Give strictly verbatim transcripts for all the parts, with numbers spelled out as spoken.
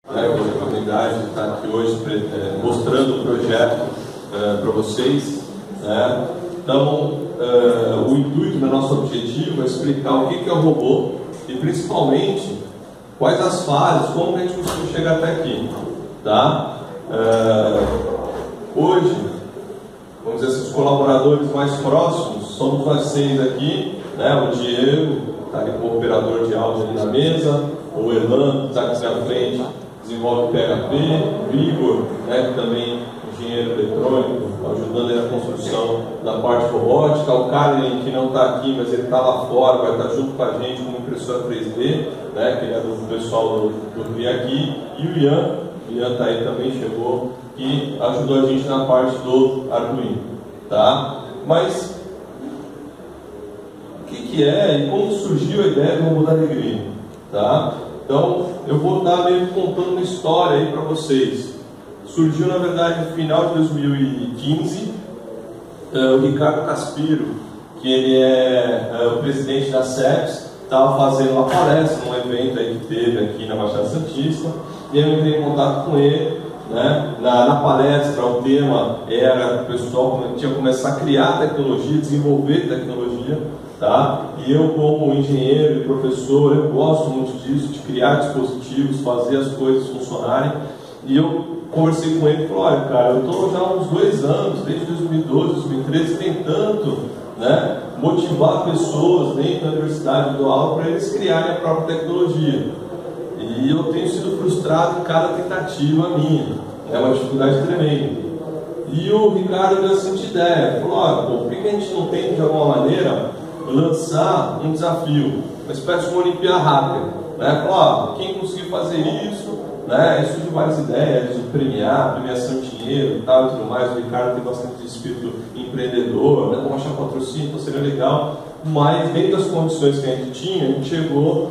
né, pela oportunidade de estar aqui hoje é, mostrando o projeto é, para vocês. Né? Então, é, o intuito do nosso objetivo é explicar o que é o robô e, principalmente, quais as fases, como a gente conseguiu chegar até aqui. Tá? É, hoje, vamos dizer assim, os colaboradores mais próximos somos nós seis aqui, né? O Diego está ali como operador de áudio ali na mesa, o Erlan está aqui na frente, desenvolve P H P, o Igor, né, que também engenheiro eletrônico, ajudando aí na construção da parte robótica, o Karen, que não está aqui, mas ele está lá fora, vai estar junto com a gente com impressora três D, né, que é do pessoal do, do R I aqui, e o Ian, o Ian está aí também, chegou, e ajudou a gente na parte do Arduino, tá? Mas o que, que é e como surgiu a ideia do robô da alegria, tá? Então, eu vou estar meio contando uma história aí para vocês. Surgiu, na verdade, no final de dois mil e quinze, uh, o Ricardo Caspiro, que ele é uh, o presidente da CEPS, estava fazendo uma palestra num evento aí que teve aqui na Baixada Santista, e eu entrei em contato com ele, né? na, na palestra o tema era que o pessoal tinha que começar a criar tecnologia, desenvolver tecnologia, tá? E eu, como engenheiro e professor, eu gosto muito disso, de criar dispositivos, fazer as coisas funcionarem, e eu conversei com ele e falei, olha, cara, eu estou já há uns dois anos, desde dois mil e doze, dois mil e treze, tentando, né, motivar pessoas dentro da universidade do aula para eles criarem a própria tecnologia. E eu tenho sido frustrado em cada tentativa minha. É uma dificuldade tremenda. E o Ricardo deu a seguinte ideia, falou, olha, pô, por que a gente não tenta de alguma maneira lançar um desafio, uma espécie de uma Olimpíada Hacker, né? Falou, ó, quem conseguir fazer isso, né? Isso de várias ideias, de premiar, premiação de dinheiro e tal e tudo mais. O Ricardo tem bastante espírito empreendedor, né? Vamos achar patrocínio, então seria legal. Mas dentro das condições que a gente tinha, a gente chegou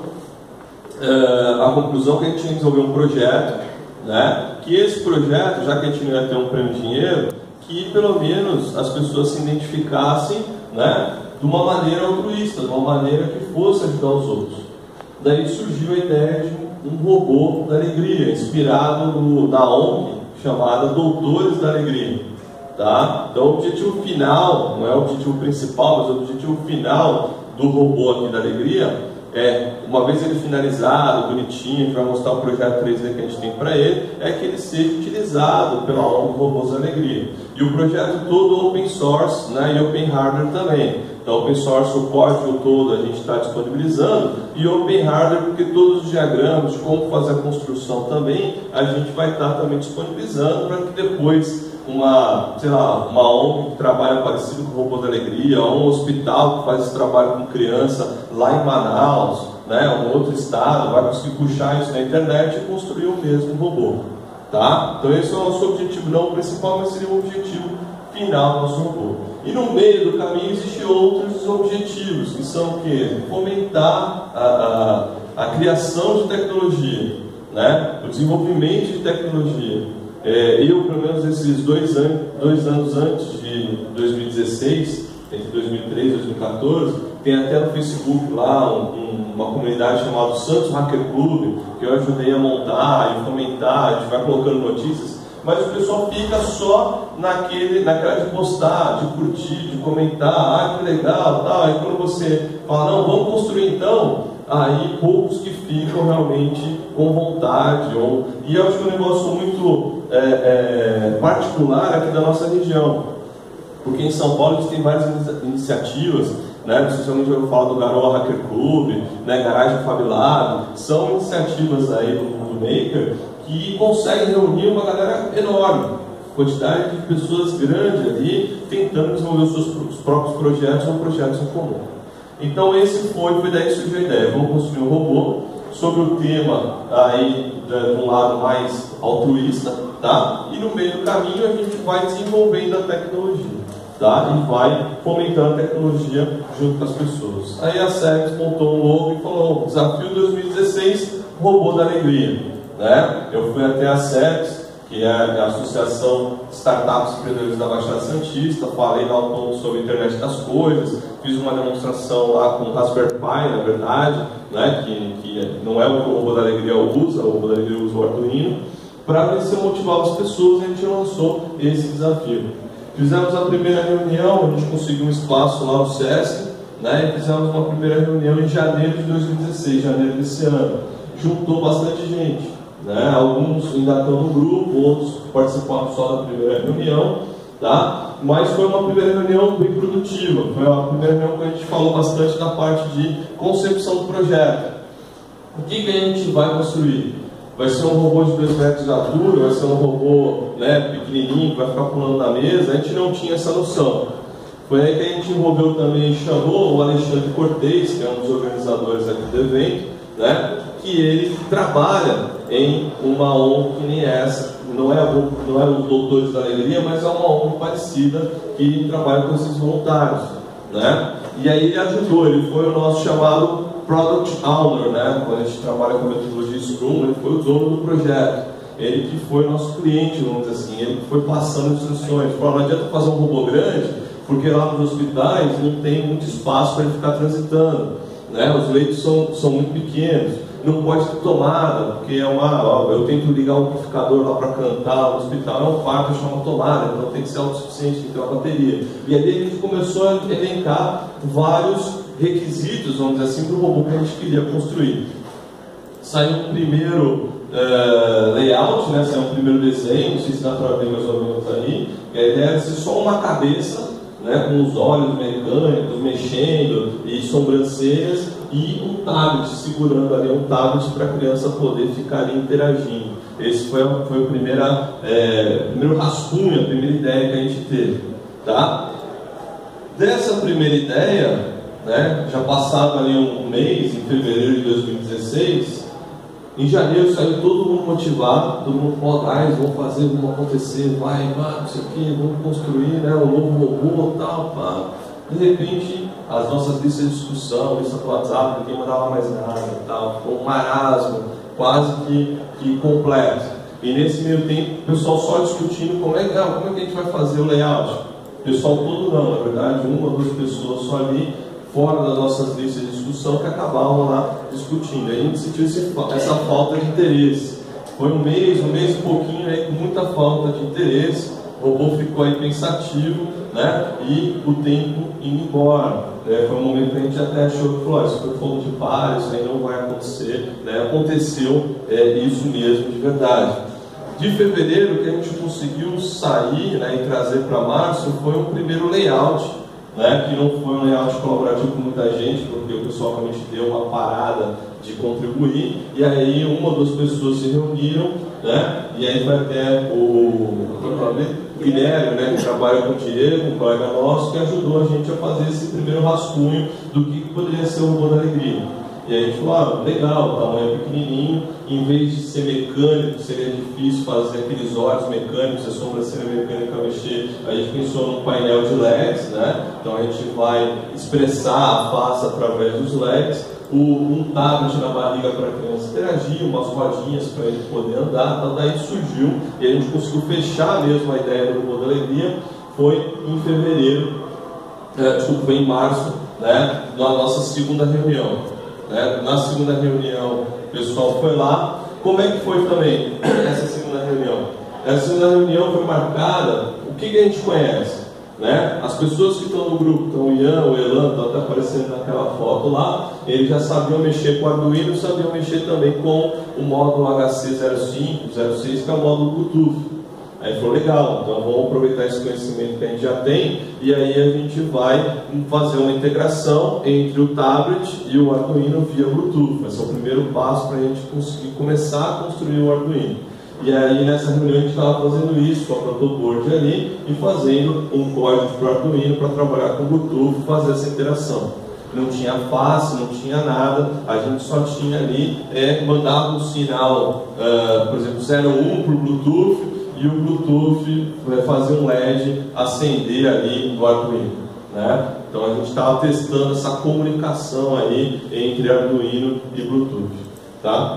uh, à conclusão que a gente tinha que desenvolver um projeto, né? Que esse projeto, já que a gente não ia ter um prêmio de dinheiro, que pelo menos as pessoas se identificassem, né, de uma maneira altruísta, de uma maneira que fosse ajudar os outros. Daí surgiu a ideia de um robô da alegria, inspirado no, na O N G chamada Doutores da Alegria. Tá? Então o objetivo final, não é o objetivo principal, mas o objetivo final do robô aqui da alegria é, uma vez ele finalizado, bonitinho, a gente vai mostrar o projeto três D que a gente tem para ele, é que ele seja utilizado pela O N G Robôs da Alegria. E o projeto todo open source, né, e open hardware também. Então, open source, o código todo a gente está disponibilizando, e open hardware, porque todos os diagramas de como fazer a construção também, a gente vai estar também disponibilizando para que depois uma, sei lá, uma O N G que trabalha parecido com o Robô da Alegria, ou um hospital que faz esse trabalho com criança lá em Manaus, né, um outro estado, vai conseguir puxar isso na internet e construir o mesmo robô. Tá? Então esse é o nosso objetivo, não o principal, mas seria o objetivo final do nosso robô. E no meio do caminho existem outros objetivos, que são o quê? Fomentar a, a, a criação de tecnologia, né? O desenvolvimento de tecnologia. É, eu, pelo menos esses dois, an dois anos antes de dois mil e dezesseis, entre dois mil e treze e dois mil e quatorze, tem até no Facebook lá um, um, uma comunidade chamada Santos Hacker Club, que eu ajudei a montar e fomentar, a gente vai colocando notícias, mas o pessoal fica só naquele, naquela de postar, de curtir, de comentar, ah, que legal, tal. E quando você fala, não, vamos construir então, aí poucos que ficam realmente com vontade. Ou... E eu acho que é um negócio muito é, é, particular aqui da nossa região, porque em São Paulo a gente tem várias iniciativas, né? Especialmente eu falo do Garoa Hacker Club, né? Garagem Fab Lab, são iniciativas aí do mundo maker que conseguem reunir uma galera enorme, quantidade de pessoas grande ali, tentando desenvolver os seus os próprios projetos ou projetos em comum. Então esse foi, foi daí que surgiu a ideia, vamos construir um robô sobre o tema aí de um lado mais altruísta, tá? E no meio do caminho a gente vai desenvolvendo a tecnologia, tá? E vai fomentando a tecnologia junto com as pessoas. Aí a CEPS montou um logo e falou, desafio dois mil e dezesseis, robô da alegria, né? Eu fui até a CEPS que é a Associação de Startups Empreendedores da Baixada Santista. Falei lá um pouco sobre a internet das coisas, fiz uma demonstração lá com o Raspberry Pi, na verdade, né, que, que não é o que o Robô da Alegria usa, o Robô da Alegria usa o Arduino, para ver se eu motivava as pessoas. A gente lançou esse desafio. Fizemos a primeira reunião, a gente conseguiu um espaço lá no SESC, né, e fizemos uma primeira reunião em janeiro de dois mil e dezesseis, janeiro desse ano. Juntou bastante gente, né? Alguns ainda estão no grupo, outros participaram só da primeira reunião, tá? Mas foi uma primeira reunião bem produtiva. Foi a primeira reunião que a gente falou bastante da parte de concepção do projeto. O que, que a gente vai construir? Vai ser um robô de dois metros de altura, vai ser um robô, né, pequenininho, que vai ficar pulando na mesa. A gente não tinha essa noção. Foi aí que a gente envolveu também e chamou o Alexandre Cortez, que é um dos organizadores aqui do evento, né, que ele trabalha em uma O N G que nem essa, não é, não é os Doutores da Alegria, mas é uma O N G parecida que trabalha com esses voluntários, né? E aí ele ajudou, ele foi o nosso chamado Product Owner, né? Quando a gente trabalha com a metodologia Scrum, ele foi o dono do projeto, ele que foi o nosso cliente, vamos dizer assim, ele que foi passando instruções. Falou, não adianta fazer um robô grande, porque lá nos hospitais não tem muito espaço para ele ficar transitando, né? Os leitos são, são muito pequenos. Não pode ter tomada, porque é uma. Ó, eu tento ligar um amplificador lá para cantar no hospital, é um quarto, chama tomada, então tem que ser autossuficiente, tem que ter uma bateria. E aí a gente começou a elencar vários requisitos, vamos dizer assim, para o robô que a gente queria construir. Saiu um primeiro uh, layout, né? Saiu um primeiro desenho, não sei se dá para ver mais ou menos aí, que a ideia era ser só uma cabeça, né, com os olhos mecânicos mexendo e sobrancelhas, e um tablet, segurando ali um tablet para a criança poder ficar ali interagindo. Esse foi, foi a primeira, é, primeiro rascunho, a primeira ideia que a gente teve. Tá? Dessa primeira ideia, né, já passado ali um mês, em fevereiro de dois mil e dezesseis, em janeiro saiu todo mundo motivado, todo mundo falou, guys, vamos fazer, vamos acontecer, vai, vai, não sei o que, vamos construir, né, um novo robô e tal, pá. De repente, as nossas listas de discussão, lista do WhatsApp, ninguém mandava mais nada e tal, ficou um marasmo quase que, que completo. E nesse meio tempo, o pessoal só discutindo como é, que, como é que a gente vai fazer o layout. O pessoal todo não, na verdade, uma ou duas pessoas só ali, fora das nossas listas de discussão, que acabavam lá discutindo. Aí a gente sentiu esse, essa falta de interesse. Foi um mês, um mês e pouquinho aí, com muita falta de interesse. O robô ficou aí pensativo, né? E o tempo indo embora. Né? Foi um momento que a gente até achou que falou, isso foi fogo de palha, isso aí não vai acontecer. Né? Aconteceu é, isso mesmo de verdade. De fevereiro, que a gente conseguiu sair, né, e trazer para março, foi um primeiro layout, né, que não foi um layout colaborativo com muita gente, porque o pessoal realmente deu uma parada de contribuir, e aí uma ou duas pessoas se reuniram, né, e aí foi até o, o Guilherme, né, que trabalha com o Diego, um colega nosso, que ajudou a gente a fazer esse primeiro rascunho do que poderia ser o Robô da Alegria. E aí a gente falou, ah, legal, o tamanho é pequenininho, em vez de ser mecânico, seria difícil fazer aqueles olhos mecânicos, a sobrancelha mecânica mexer, a gente pensou num painel de L E Ds, né? Então a gente vai expressar a face através dos L E Ds, o, um tablet na barriga para a criança interagir, umas rodinhas para ele poder andar, então daí surgiu, e a gente conseguiu fechar mesmo a ideia do Robô da Alegria, foi em fevereiro, é, desculpa, foi em março, né? Na nossa segunda reunião. Né? Na segunda reunião, o pessoal foi lá. Como é que foi também essa segunda reunião? Essa segunda reunião foi marcada, o que, que a gente conhece? Né? As pessoas que estão no grupo, então o Ian, o Elan, estão até aparecendo naquela foto lá, eles já sabiam mexer com o Arduino, sabiam mexer também com o módulo H C zero cinco, zero seis, que é o módulo Bluetooth. Aí falou, legal, então vamos aproveitar esse conhecimento que a gente já tem, e aí a gente vai fazer uma integração entre o tablet e o Arduino via Bluetooth. Vai ser o primeiro passo para a gente conseguir começar a construir o Arduino. E aí nessa reunião a gente estava fazendo isso com a protoboard ali e fazendo um código para o Arduino para trabalhar com o Bluetooth, fazer essa interação. Não tinha face, não tinha nada, a gente só tinha ali, é, mandava um sinal, uh, por exemplo, zero um para o Bluetooth, e o Bluetooth vai fazer um L E D acender ali no Arduino, né? Então a gente estava testando essa comunicação aí entre Arduino e Bluetooth, tá?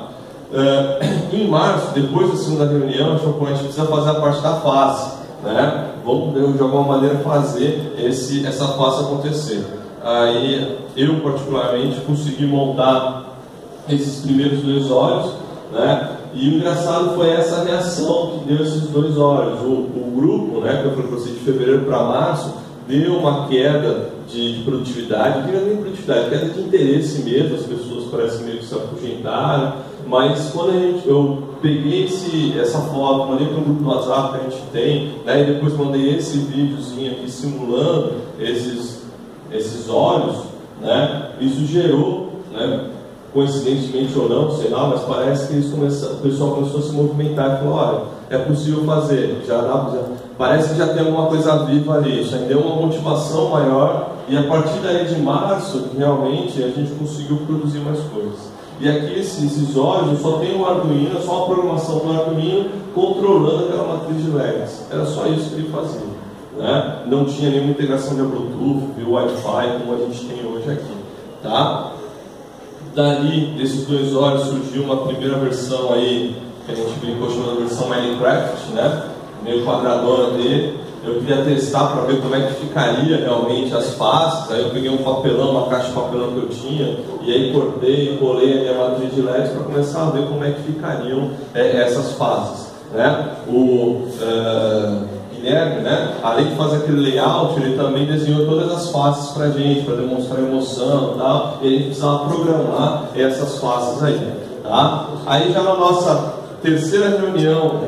Uh, em março, depois da segunda reunião, a gente falou, a gente precisa fazer a parte da face, né? Vamos de alguma maneira fazer esse, essa face acontecer. Aí eu particularmente consegui montar esses primeiros dois olhos, né? E o engraçado foi essa reação que deu esses dois olhos. O, o grupo, né, que eu falei para vocês, de fevereiro para março, deu uma queda de, de produtividade, não nem produtividade, queda de interesse mesmo, as pessoas parecem meio que se afugentaram, mas quando a gente, eu peguei esse, essa foto, mandei para um grupo do WhatsApp que a gente tem, né, e depois mandei esse videozinho aqui simulando esses, esses olhos, né, isso gerou, né, coincidentemente ou não, sei lá, mas parece que isso começa, o pessoal começou a se movimentar e falou, olha, é possível fazer, já dá, já, parece que já tem alguma coisa viva ali, isso aí deu uma motivação maior, e a partir daí de março, realmente, a gente conseguiu produzir mais coisas. E aqui esses, esses olhos, só tem o Arduino, é só a programação do Arduino controlando aquela matriz de Legacy, era só isso que ele fazia, né? Não tinha nenhuma integração de Bluetooth, de Wi-Fi, como a gente tem hoje aqui, tá? Dali, desses dois olhos, surgiu uma primeira versão aí, que a gente brincou chamando a versão Minecraft, né? Meio quadradona dele. Eu queria testar para ver como é que ficaria realmente as faces. Aí eu peguei um papelão, uma caixa de papelão que eu tinha, e aí cortei, colei a minha matriz de L E D para começar a ver como é que ficariam é, essas faces, né? O uh, Guilherme, né, além de fazer aquele layout, ele também desenhou todas as faces para a gente, para demonstrar emoção e tal, e a gente precisava programar essas faces aí, tá? Aí já na nossa terceira reunião,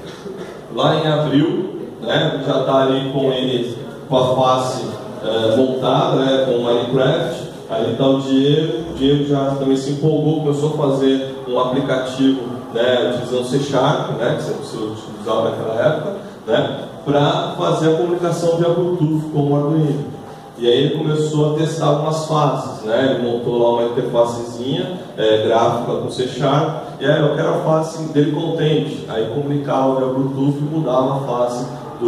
lá em abril, né, já está ali com ele, com a face é, montada, né, com o Minecraft. Aí está o Diego, o Diego já também se empolgou, começou a fazer um aplicativo, né, utilizando C Sharp, né, que você utilizava naquela época, né, para fazer a comunicação via Bluetooth com o Arduino. E aí ele começou a testar algumas faces, né? Ele montou lá uma interfacezinha é, gráfica com C Sharp, e aí eu quero a face dele contente. Aí comunicava via Bluetooth e mudava a face do,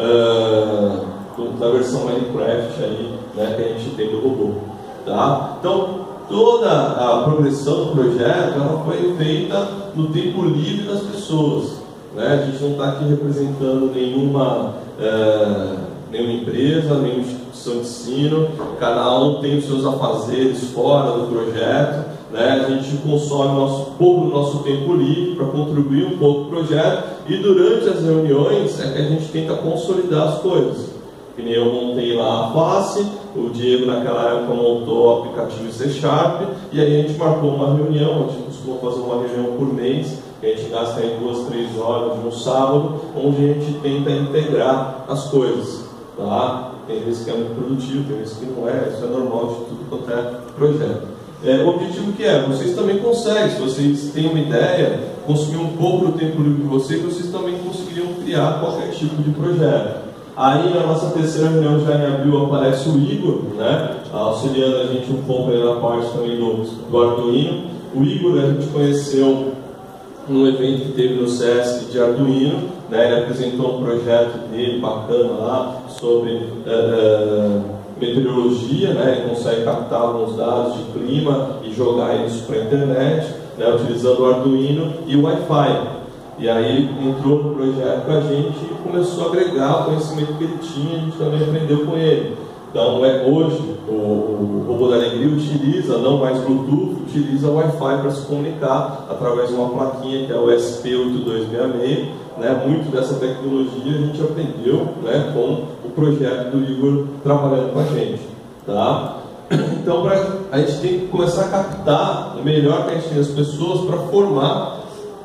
uh, do, da versão Minecraft aí, né, que a gente tem do robô. Tá? Então, toda a progressão do projeto ela foi feita no tempo livre das pessoas. Né? A gente não está aqui representando nenhuma, é, nenhuma empresa, nenhuma instituição de ensino, cada um tem os seus afazeres fora do projeto, né? A gente consome nosso, um pouco do nosso tempo livre para contribuir um pouco para o projeto, e durante as reuniões é que a gente tenta consolidar as coisas. Que nem eu montei lá a face, o Diego naquela época montou o aplicativo C Sharp, e aí a gente marcou uma reunião, a gente costuma fazer uma reunião por mês, que a gente gasta em duas, três horas no sábado, onde a gente tenta integrar as coisas, tá? Tem vezes que é muito produtivo, tem vezes que não é, isso é normal de tudo quanto é projeto. É, o objetivo que é, vocês também conseguem, se vocês têm uma ideia, consumir um pouco do tempo livre de vocês, vocês também conseguiriam criar qualquer tipo de projeto. Aí na nossa terceira reunião, já em abril, aparece o Igor, né, auxiliando a gente um pouco aí na parte também do, do Arduino. O Igor a gente conheceu num evento que teve no Sesc de Arduino, né, ele apresentou um projeto dele bacana lá sobre uh, uh, meteorologia, né, ele consegue captar alguns dados de clima e jogar isso para a internet, né, utilizando o Arduino e o Wi-Fi. E aí ele entrou no projeto com a gente e começou a agregar o conhecimento que ele tinha, a gente também aprendeu com ele. Então, é, hoje, o, o Robô da Alegria utiliza, não mais Bluetooth, utiliza o Wi-Fi para se comunicar através de uma plaquinha que é o S P oito dois seis seis. Né? Muito dessa tecnologia a gente aprendeu, né, com o projeto do Igor trabalhando com a gente. Tá? Então, pra, a gente tem que começar a captar o melhor que a gente tem das pessoas para formar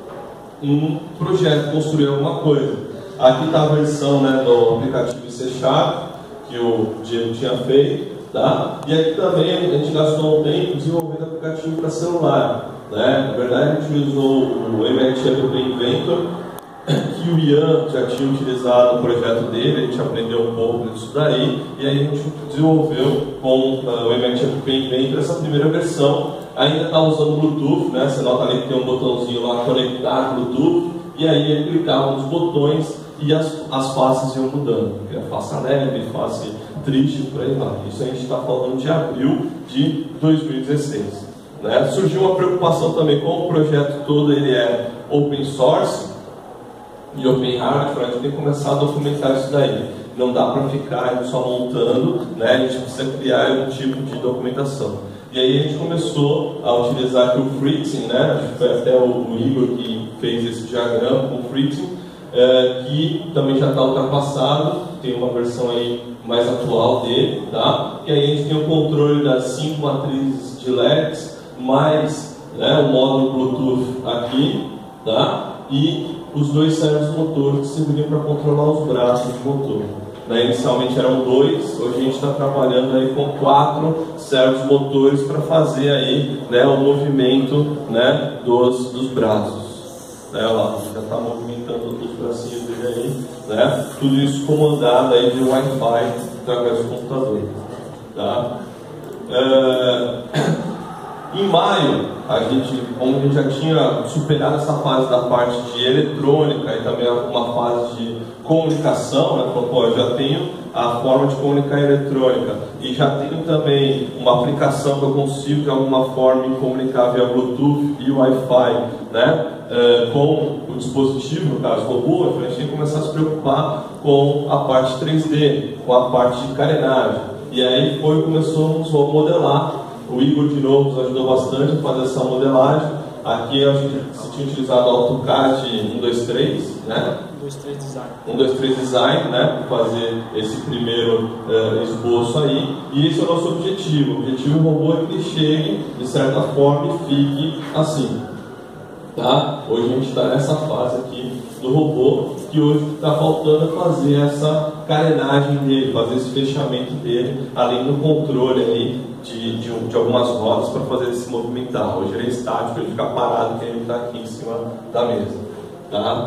um projeto, construir alguma coisa. Aqui está a versão, né, do aplicativo C Sharp, que o Diego tinha feito, tá? E aqui também a gente gastou um tempo desenvolvendo aplicativo para celular, né? Na verdade a gente usou o M L T App Inventor, que o Ian já tinha utilizado no projeto dele, a gente aprendeu um pouco disso daí, e aí a gente desenvolveu com uh, o M L T App Inventor essa primeira versão. Ainda está usando Bluetooth, né? Você nota ali que tem um botãozinho lá, conectar Bluetooth, e aí ele clicava nos botões e as, as faces iam mudando. É face alegre, face triste, por aí vai. Isso a gente está falando de abril de dois mil e dezesseis. né? Surgiu uma preocupação também, como o projeto todo ele é open source e open hardware, a gente tem que começar a documentar isso daí. Não dá para ficar só montando, né? A gente precisa criar algum tipo de documentação. E aí a gente começou a utilizar aqui o Fritzing, né? Acho que foi até o Igor que fez esse diagrama com o Fritzing, é, que também já está ultrapassado, tem uma versão aí mais atual dele, tá? E aí a gente tem o controle das cinco matrizes de L E Ds, mais, né, o módulo Bluetooth aqui, tá? E os dois servos motores que serviriam para controlar os braços do motor. Né, inicialmente eram dois, hoje a gente está trabalhando aí com quatro servos motores para fazer aí, né, o movimento, né, dos, dos braços. Né, lá, já está movimentando os bracinhos dele aí, né, tudo isso comandado aí de Wi-Fi através do computador. Tá? É... Em maio, a gente, como a gente já tinha superado essa fase da parte de eletrônica e também uma fase de comunicação, né? Falou, pô, eu já tenho a forma de comunicar eletrônica e já tenho também uma aplicação que eu consigo de alguma forma me comunicar via Bluetooth e Wi-Fi, né? É, com o dispositivo, no caso o robô, então a gente tem que começar a se preocupar com a parte três D, com a parte de carenagem. E aí foi começamos a modelar. O Igor de novo nos ajudou bastante a fazer essa modelagem. Aqui a gente se tinha utilizado o AutoCAD um, dois, três, né? um, dois, três Design. um, dois, três Design, né? Para fazer esse primeiro uh, esboço aí. E esse é o nosso objetivo. O objetivo do robô é que ele chegue, de certa forma, e fique assim. Tá? Hoje a gente está nessa fase aqui do robô, que hoje está faltando fazer essa carenagem dele, fazer esse fechamento dele, além do controle aí de, de, de algumas rodas para fazer ele se movimentar. Hoje ele é estático, ele fica parado, que ele está aqui em cima da mesa. Tá?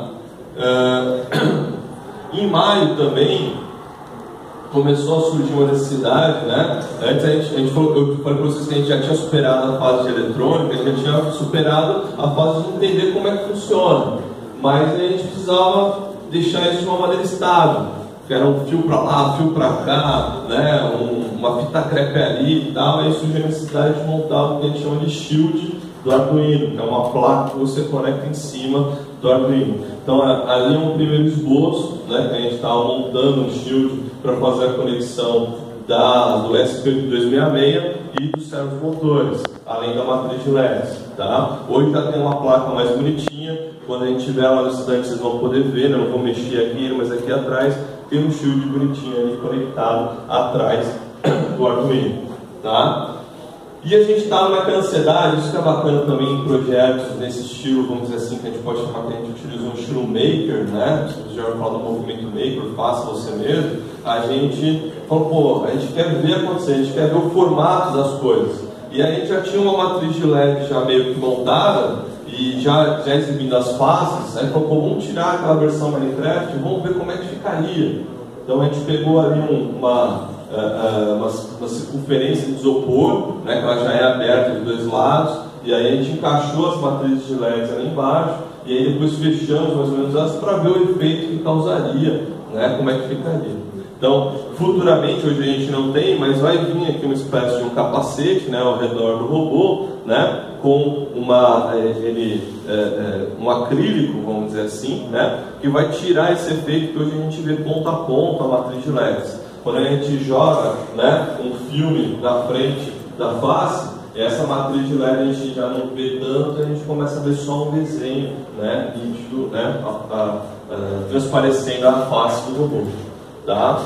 Uh, em maio também começou a surgir uma necessidade, né? Antes a gente, a gente falou, eu falei para vocês que a gente já tinha superado a fase de eletrônica, a gente já tinha superado a fase de entender como é que funciona, mas a gente precisava deixar isso de uma maneira estável, que era um fio para lá, fio para cá, né? Um, uma fita crepe ali e tal, aí surgiu a necessidade de montar o que a gente chama de shield do Arduino, que é uma placa que você conecta em cima do Arduino. Então ali é um primeiro esboço, né, que a gente estava montando um shield para fazer a conexão da, do S P dois seis seis e dos servos motores, além da matriz de L E Ds. Tá? Hoje já tem uma placa mais bonitinha, quando a gente tiver lá no estante vocês vão poder ver, né? Não vou mexer aqui, mas aqui atrás tem um shield bonitinho ali conectado atrás do Arduino. Tá? E a gente está naquela ansiedade, isso que é bacana também em projetos nesse estilo, vamos dizer assim, que a gente pode chamar, que a gente utiliza um estilo maker, né? Se você já fala do movimento maker, faça você mesmo. A gente falou, pô, a gente quer ver acontecer, a gente quer ver o formato das coisas. E aí a gente já tinha uma matriz de L E D já meio que montada e já, já exibindo as faces. Aí falou, pô, vamos tirar aquela versão Minecraft e vamos ver como é que ficaria. Então a gente pegou ali um, uma... Uh, uh, uma, uma circunferência de isopor, né, que ela já é aberta de dois lados, e aí a gente encaixou as matrizes de L E Ds ali embaixo, e aí depois fechamos mais ou menos elas para ver o efeito que causaria, né, como é que ficaria. Então, futuramente, hoje a gente não tem, mas vai vir aqui uma espécie de um capacete, né, ao redor do robô, né, com uma, ele, é, é, um acrílico, vamos dizer assim, né, que vai tirar esse efeito que hoje a gente vê ponta a ponta a matriz de L E Ds. Quando a gente joga, né, um filme na frente da face, essa matriz de L E D a gente já não vê tanto, a gente começa a ver só um desenho, né, nítido, né, a, a, a, transparecendo a face do robô. Tá?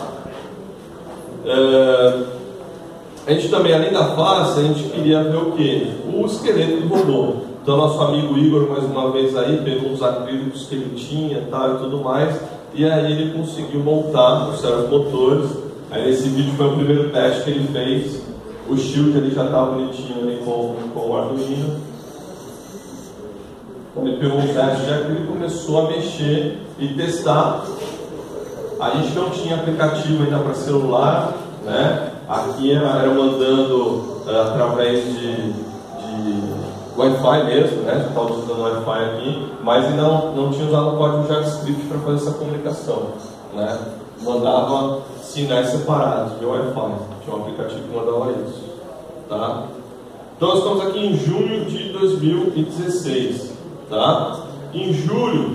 Uh, a gente também, além da face, a gente queria ver o que? O esqueleto do robô. Então nosso amigo Igor, mais uma vez aí, pegou uns acrílicos que ele tinha, tal, e tudo mais, e aí ele conseguiu montar os servos motores. Aí esse vídeo foi o primeiro teste que ele fez. O shield ali já estava bonitinho ali com, com o Arduino. Quando ele pegou um teste de acrílico, ele começou a mexer e testar. A gente não tinha aplicativo ainda para celular, né? Aqui era, era mandando uh, através de, de Wi-Fi mesmo, né? Já estava usando Wi-Fi aqui, mas ainda não, não tinha usado o código JavaScript para fazer essa comunicação, né? Mandava sinais separados de Wi-Fi, tinha um aplicativo que mandava isso, tá? Então nós estamos aqui em junho de dois mil e dezesseis, tá? Em julho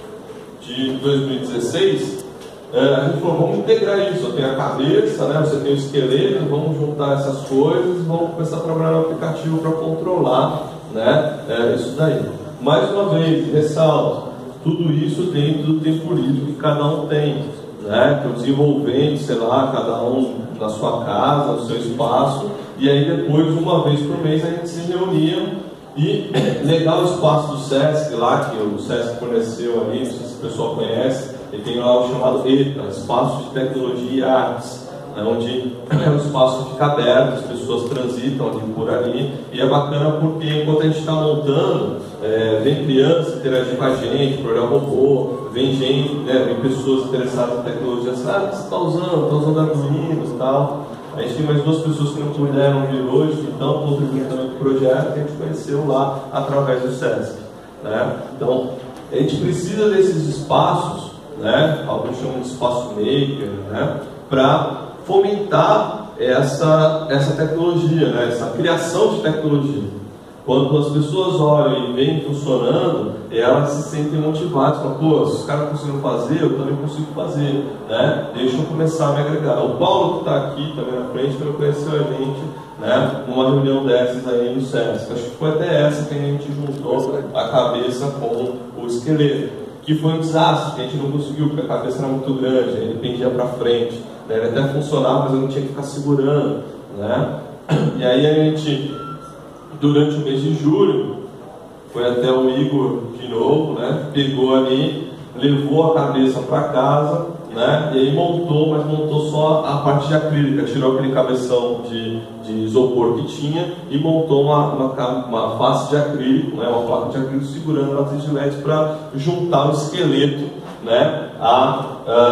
de dois mil e dezesseis, é, a gente falou, vamos integrar isso. Eu tenho a cabeça, né? Você tem o esqueleto, vamos juntar essas coisas e vamos começar a trabalhar no aplicativo para controlar, né? É, isso daí. Mais uma vez, ressalto, tudo isso dentro do tempo livre que cada um tem, né? Que o desenvolvente, sei lá, cada um na sua casa, no seu espaço, e aí depois, uma vez por mês, a gente se reunia. E legal o espaço do SESC lá, que o SESC forneceu ali, não sei se o pessoal conhece, ele tem lá o chamado ETA, Espaço de Tecnologia e Artes, né, onde é um espaço que fica aberto, as pessoas transitam ali por ali, e é bacana porque enquanto a gente está montando, é, vem crianças interagir com a gente, por olhar robô, vem gente, né, vem pessoas interessadas em tecnologia, assim, ah, o que você está usando? Está usando Arduino e tal. A gente tem mais duas pessoas que não puderam vir hoje, que estão contribuindo também com o projeto, que a gente conheceu lá através do SESC, né? Então, a gente precisa desses espaços, né? Alguns chamam de espaço maker, né? Para fomentar essa, essa tecnologia, né? Essa criação de tecnologia. Quando as pessoas olham e veem funcionando, elas se sentem motivadas, falam, pô, se os caras conseguiram fazer, eu também consigo fazer, né? Deixa eu começar a me agregar. O Paulo, que está aqui também na frente, que não conheceu a gente, né, numa reunião dessas aí no SESC. Acho que foi até essa que a gente juntou a cabeça com o esqueleto, que foi um desastre, que a gente não conseguiu, porque a cabeça era muito grande, ele pendia para frente, né? Ele até funcionava, mas eu não tinha que ficar segurando, né? E aí a gente, durante o mês de julho, foi até o Igor de novo, né? Pegou ali, levou a cabeça para casa, né? E aí montou, mas montou só a parte de acrílica, tirou aquele cabeção de, de isopor que tinha e montou uma, uma, uma face de acrílico, né? Uma placa de acrílico segurando a matriz de L E D para juntar o esqueleto, né? a,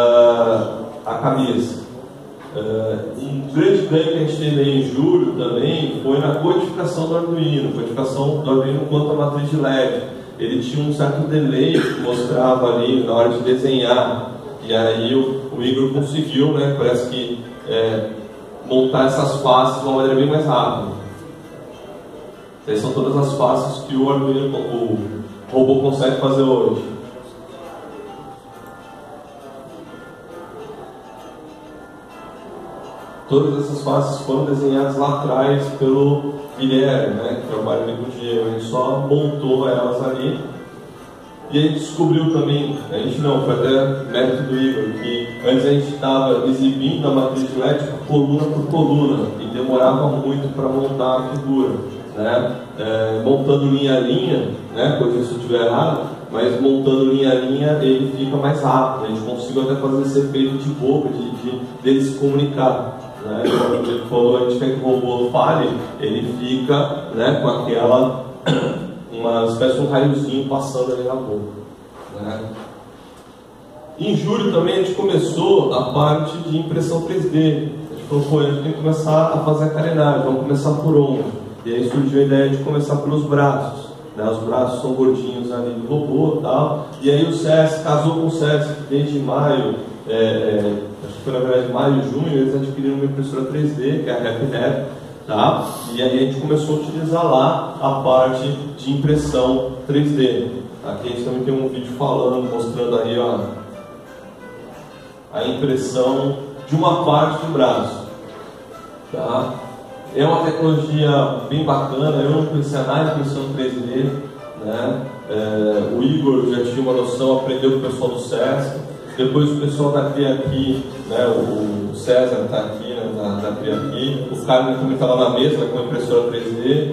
a, a cabeça. Uh, um grande ganho que a gente teve aí em julho também foi na codificação do Arduino, codificação do Arduino quanto à matriz de L E D. Ele tinha um certo delay que mostrava ali na hora de desenhar, e aí o, o Igor conseguiu, né, parece que é, montar essas faces de uma maneira bem mais rápida. Essas são todas as faces que o Arduino, o robô consegue fazer hoje. Todas essas faces foram desenhadas lá atrás pelo Guilherme, né, que trabalha ali com o Diego. Ele só montou elas ali. E a gente descobriu também, a gente não, foi até mérito do Igor, que antes a gente estava exibindo a matriz de L E D coluna por coluna e demorava muito para montar a figura, né? É, montando linha a linha, né, coisa se eu estiver errado, mas montando linha a linha ele fica mais rápido, a gente conseguiu até fazer esse efeito de boca, de, de dele se comunicar. Né? Quando ele falou, a gente quer que o robô fale, ele fica, né, com aquela, uma espécie de um raiozinho passando ali na boca. Né? Em julho também a gente começou a parte de impressão três D. A gente falou, pô, a gente tem que começar a fazer a carenagem, vamos começar por onde? E aí surgiu a ideia de começar pelos braços. Né? Os braços são gordinhos ali do robô e tal. E aí o SESC casou com o SESC desde maio. É, é, acho que foi na verdade maio e junho, eles adquiriram uma impressora três D, que é a RepRep, tá? E aí a gente começou a utilizar lá a parte de impressão três D. Aqui a gente também tem um vídeo falando, mostrando aí, ó, a impressão de uma parte do braço, tá? É uma tecnologia bem bacana, eu não conhecia nada de impressão três D, né? É, o Igor já tinha uma noção, aprendeu com o pessoal do SESC. Depois o pessoal da Cria aqui, né, o César está aqui, né, da, da Cria aqui, o Carlos também está lá na mesa, né, com a impressora três D.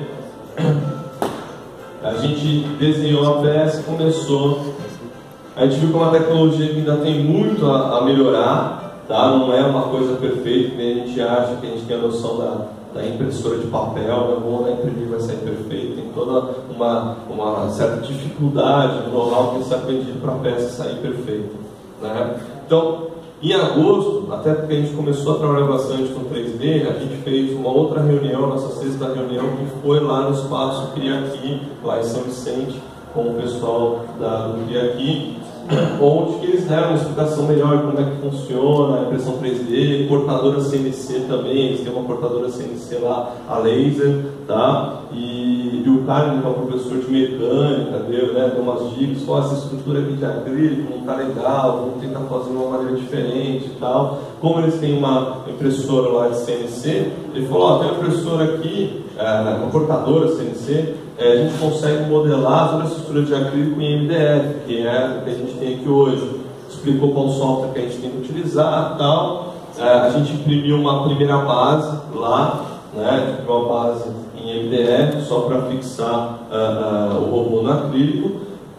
A gente desenhou a peça e começou. A gente viu que é uma tecnologia que ainda tem muito a, a melhorar, tá? Não é uma coisa perfeita, que nem a gente acha, que a gente tem a noção da, da impressora de papel, né? Vou lá imprimir, vai sair perfeito. Tem toda uma, uma certa dificuldade no know-how que tem que ser aprendido para a peça sair perfeita. Né? Então, em agosto, até porque a gente começou a trabalhar bastante com três D, a gente fez uma outra reunião, nossa sexta reunião, que foi lá no espaço Cria Aqui, lá em São Vicente, com o pessoal da, do Cria Aqui, onde que eles deram uma explicação melhor de como é que funciona a impressão três D, cortadora C N C também, eles têm uma cortadora C N C lá, a laser, tá? E, e o cara, que é um professor de mecânica, deu, né, deu umas dicas, falou, essa estrutura aqui de acrílico não tá legal, vamos tentar fazer de uma maneira diferente e tal. Como eles têm uma impressora lá de C N C, ele falou, ó, tem uma impressora aqui, é, uma cortadora C N C, é, a gente consegue modelar toda a estrutura de acrílico em M D F, que é o que a gente tem aqui hoje. Explicou qual software que a gente tem que utilizar e tal. É, a gente imprimiu uma primeira base lá, né, uma base em M D F, só para fixar uh, uh, o robô no acrílico.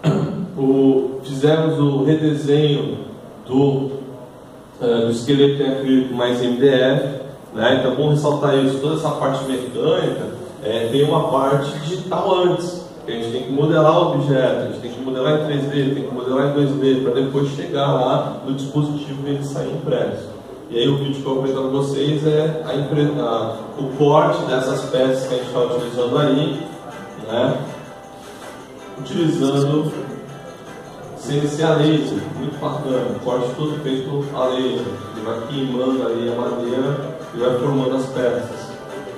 O, fizemos o redesenho do, uh, do esqueleto em acrílico mais M D F, né, então é bom ressaltar isso, toda essa parte mecânica. É, tem uma parte digital antes, que a gente tem que modelar o objeto, a gente tem que modelar em três D, tem que modelar em dois D, para depois chegar lá no dispositivo e ele sair impresso. E aí o vídeo que eu vou apresentar para vocês é a impre... a... o corte dessas peças que a gente está utilizando aí, né? Utilizando C N C a laser, muito bacana, o corte todo feito a laser, ele vai queimando aí a madeira e vai formando as peças.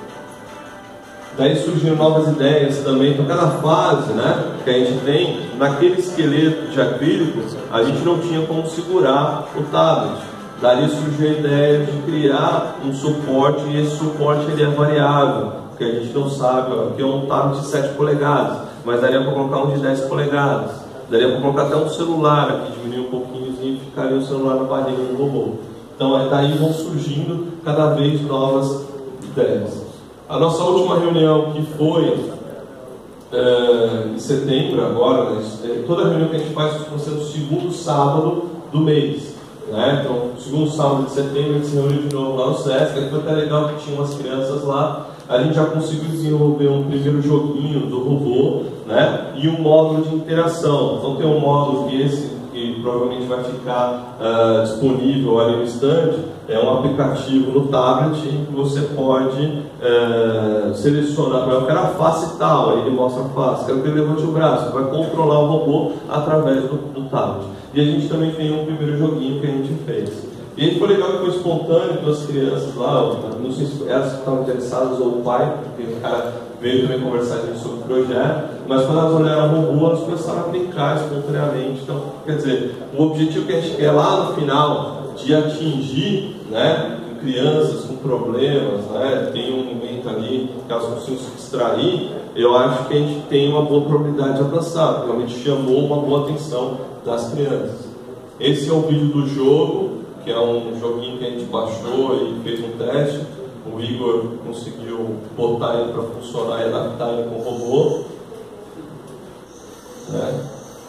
Daí surgiram novas ideias também, então cada fase, né, que a gente tem, naquele esqueleto de acrílico, a gente não tinha como segurar o tablet. Daí surgiu a ideia de criar um suporte, e esse suporte ele é variável, porque a gente não sabe, ó, aqui é um tablet de sete polegadas, mas daria para colocar um de dez polegadas, daria para colocar até um celular aqui, diminuir um pouquinho e ficaria o celular na barriga do robô. Então daí vão surgindo cada vez novas ideias. A nossa última reunião, que foi é, em setembro agora, né, toda reunião que a gente faz costuma ser no segundo sábado do mês, né? Então, segundo sábado de setembro a gente se reuniu de novo lá no SESC, que foi até legal que tinha umas crianças lá. A gente já conseguiu desenvolver um primeiro joguinho do robô, né? E um módulo de interação. Então tem um módulo que esse que provavelmente vai ficar uh, disponível ali no stand, é um aplicativo no tablet em que você pode uh, selecionar, eu quero a face tal, aí ele mostra a face, quero que ele levante o braço, você vai controlar o robô através do, do tablet. E a gente também tem um primeiro joguinho que a gente fez. E aí foi legal que foi espontâneo, duas crianças lá, não sei se elas estavam interessadas ou o pai, porque o cara veio também conversar sobre o projeto, mas quando elas olharam o robô, elas começaram a brincar espontaneamente. Então, quer dizer, o objetivo que a gente quer lá no final, de atingir, né, crianças com problemas, né, tem um momento ali que elas precisam se distrair, eu acho que a gente tem uma boa probabilidade de alcançar, realmente chamou uma boa atenção das crianças. Esse é o vídeo do jogo, que é um joguinho que a gente baixou e fez um teste. O Igor conseguiu botar ele para funcionar e adaptar ele com o robô, né?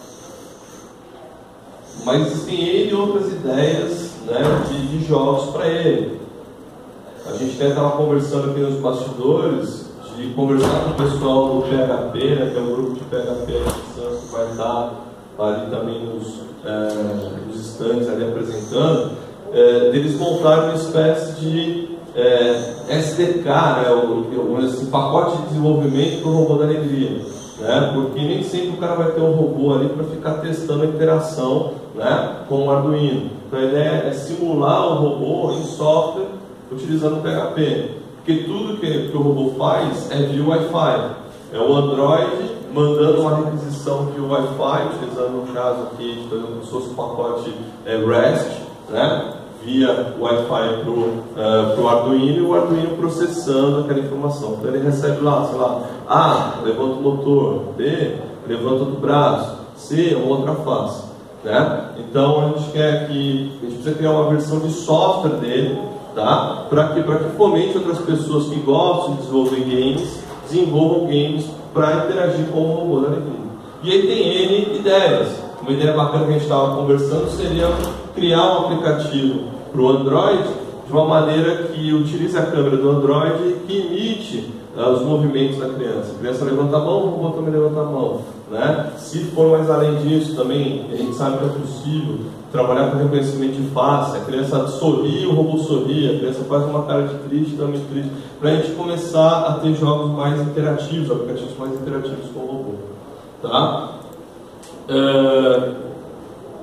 Mas existem ele e outras ideias, né, de, de jogos para ele. A gente até estava conversando aqui nos bastidores, de conversar com o pessoal do P H P, né, que é um grupo de P H P que vai estar ali também nos, é, nos stands ali apresentando, é, deles montarem uma espécie de é, S D K, né, o, o, esse pacote de desenvolvimento para o robô da alegria, né, porque nem sempre o cara vai ter um robô ali para ficar testando a interação, né, com o Arduino. Então a ideia é simular o robô em software utilizando o P H P, porque tudo que, que o robô faz é via Wi-Fi. É o Android mandando uma requisição via Wi-Fi, utilizando no caso aqui, por exemplo, como se fosse um pacote é, REST, né, via Wi-Fi para o uh, Arduino, e o Arduino processando aquela informação. Então ele recebe lá, sei lá, A, levanta o motor, B, levanta o braço, C, uma outra face, né? Então a gente quer que, a gente precisa criar uma versão de software dele, tá? Para que, para que fomente outras pessoas que gostam de desenvolver games, desenvolvam games para interagir com o robô da alegria. E aí tem N ideias. Uma ideia bacana que a gente estava conversando seria criar um aplicativo para o Android de uma maneira que utilize a câmera do Android e que imite uh, os movimentos da criança. A criança levanta a mão, o robô também levanta a mão, né? Se for mais além disso também, a gente sabe que é possível trabalhar com reconhecimento de face. A criança sorri, o robô sorri, a criança faz uma cara de triste, também triste, para a gente começar a ter jogos mais interativos, aplicativos mais interativos com o robô, tá? Uh,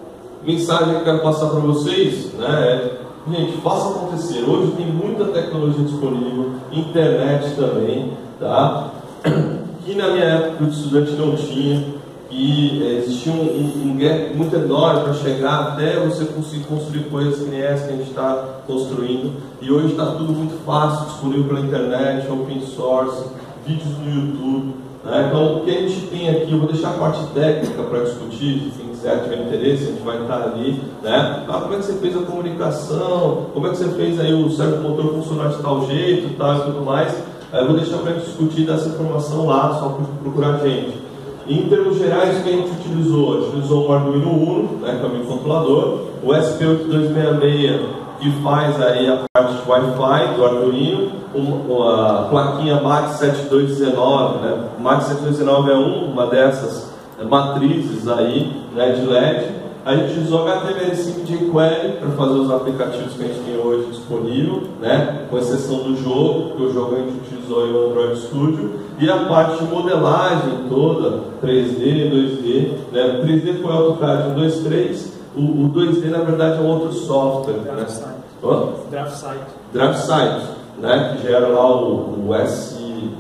mensagem que eu quero passar para vocês, né, é, gente, faça acontecer. Hoje tem muita tecnologia disponível, internet também, tá? Que na minha época de estudante não tinha, e é, existia um, um, um gap muito enorme para chegar até você conseguir construir coisas que nem essa que a gente está construindo. E hoje está tudo muito fácil, disponível pela internet, open source, vídeos no YouTube, né? Então o que a gente tem aqui, eu vou deixar a parte técnica para discutir, se quem quiser tiver interesse, a gente vai estar ali, né? Ah, como é que você fez a comunicação, como é que você fez aí o servo motor funcionar de tal jeito, tal e tudo mais. Eu vou deixar para a gente discutir dessa informação lá, só procurar a gente. Em termos gerais, o que a gente utilizou? A gente utilizou um Arduino Uno, né, que é o microcontrolador, o S P oito dois seis seis, que faz aí a parte de Wi-Fi do Arduino, uma, a plaquinha MAX sete dois um nove, né? MAX sete dois um nove é um, uma dessas matrizes aí, né, de L E D. A gente usou H T M L cinco de jQuery para fazer os aplicativos que a gente tem hoje disponível, né? Com exceção do jogo, que o jogo a gente utilizou aí o Android Studio, e a parte de modelagem toda, três D, dois D, né? O três D foi AutoCAD um, dois, três, o, o dois D na verdade é um outro software, DraftSight, né? oh? DraftSight, DraftSight, né? Que gera lá o, o S...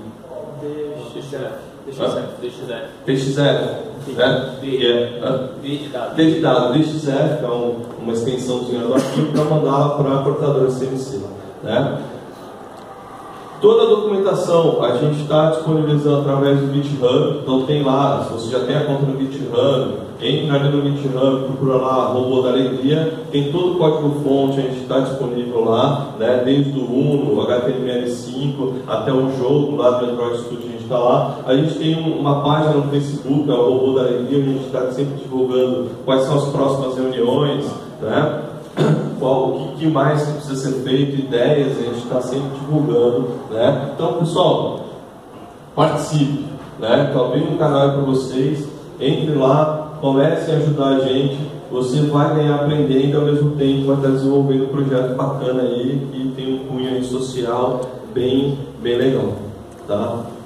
D X F, D X F, D X F. D X F. Né? D, é, D de dado. D de dado, D X F, que é um, uma extensãozinha do arquivo para mandar para a cortadora C N C. Né? Toda a documentação a gente está disponibilizando através do GitHub, então tem lá, se você já tem a conta no GitHub, entre ali no GitHub, procura lá Robô da Alegria, tem todo o código-fonte, a gente está disponível lá, né? Desde o Uno, o H T M L cinco, até o jogo lá do Android Studio, a gente está lá. A gente tem uma página no Facebook, é o Robô da Alegria, a gente está sempre divulgando quais são as próximas reuniões, né? Qual, o que, que mais precisa ser feito, ideias, a gente está sempre divulgando, né? Então, pessoal, participe, né? Estou abrindo um canal para vocês, entre lá, comecem a ajudar a gente, você vai ganhar aprendendo e ao mesmo tempo vai estar desenvolvendo um projeto bacana aí, que tem um cunho aí social bem, bem legal, tá?